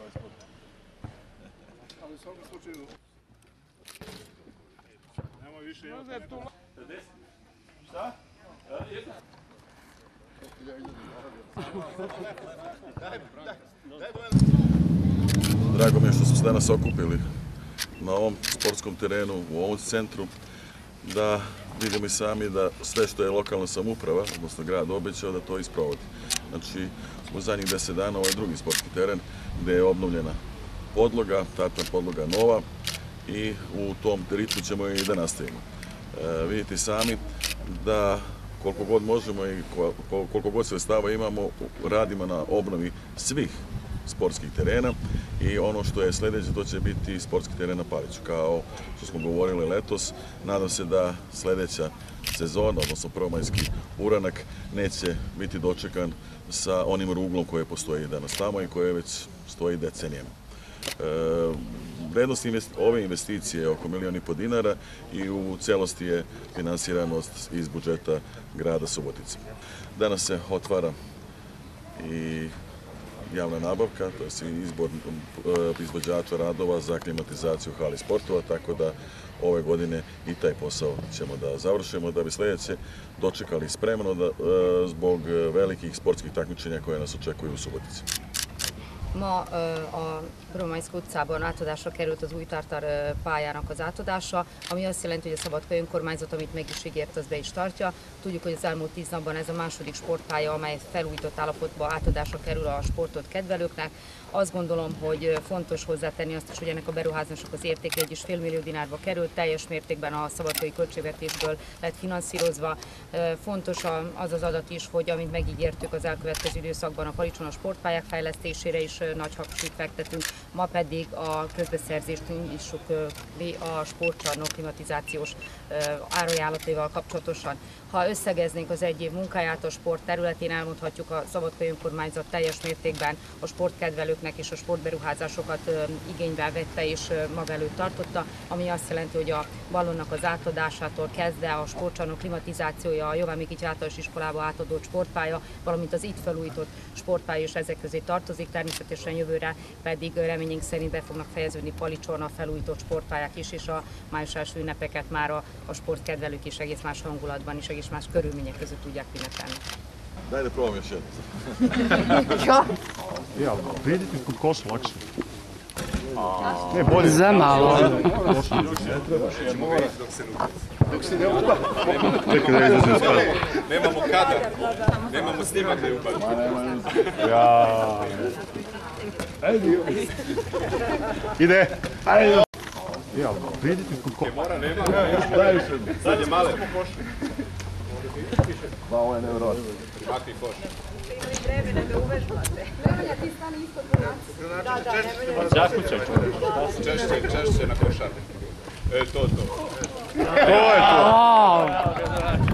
Ali u svakom slučaju... Nemoj više... Šta? Drago mi je što smo se danas okupili na ovom sportskom terenu, u ovom centru, da vidimo i sami da sve što je lokalna samouprava, odnosno grad, obećao da to isprovodi. Znači, u zadnjih 10 dana ovo je drugi sportski teren gde je obnovljena podloga, tartan podloga nova i u tom ritmu ćemo i da nastavimo. Vidite sami da koliko god možemo i koliko god sredstava imamo, radimo na obnovi svih sportskih terena i ono što je sledeće, to će biti sportski teren na Paliću. Kao što smo govorili letos, nadam se da sledeća sezona, odnosno prvomajski uranak, neće biti dočekan sa onim ruglom koje postoji danas tamo i koje već stoji decenijama. Vrednost ove investicije je oko $1,5 miliona i u celosti je finansiranost iz budžeta grada Subotice. Danas se otvara i javna nabavka, to je izbor izvođača radova za klimatizaciju hali sportova, tako da ove godine i taj posao ćemo da završimo, da bi sledeće dočekali spremno zbog velikih sportskich takmičenja koje nas očekuju u Subotici. Ma a Prvomajszki utcában átadásra került az új tartar pályának az átadása, ami azt jelenti, hogy a Szabadkai önkormányzat, amit meg is ígért, az be is tartja. Tudjuk, hogy az elmúlt 10 napban ez a második sportpálya, amely felújított állapotban átadásra kerül a sportot kedvelőknek. Azt gondolom, hogy fontos hozzátenni azt is, hogy ennek a beruházásnak az értéke egy is $5 millió került, teljes mértékben a szabadkai költségvetésből lett finanszírozva. Fontos az az adat is, hogy amit megígértük az elkövetkező időszakban a Palicson a sportpályák fejlesztésére is nagy hangsúlyt fektetünk, ma pedig a közbeszerzést nyissuk a sportcsarnok klimatizációs árajánlataival kapcsolatosan. Ha összegeznénk az egy év munkáját a sport területén, elmondhatjuk, a Szabadkai önkormányzat teljes mértékben a sportkedvelőknek és a sportberuházásokat igénybe vette és maga előtt tartotta, ami azt jelenti, hogy a ballonnak az átadásától kezdve a sportcsarnok klimatizációja, a Jován Mikics általános iskolába átadott sportpálya, valamint az itt felújított sportpálya is ezek közé tartozik. Természetesen jövőre pedig reményünk szerint be fognak fejeződni Palicson a felújított sportpályák is, és a május első ünnepeket már a sportkedvelők is egész más hangulatban is, egész más körülmények között tudják ünnepelni. Daj da probam još jedno. Ja, vidite kod koša lakše. Ne, bolje. Za malo. Dok se ne upa. Čekaj da izlazim spavim. Nemamo kadar, nemamo snimak da je ubacimo. Ja. Ajde. Ide. Ajde. Ja, vidite kod koša. Mora, nema. Daj se. Sad je male. Pa ovo je nevjerojatno. Maki koš. Vremena da uvežbate. Vremena ti stani isto po nas. Češće na košarku. To. To je to.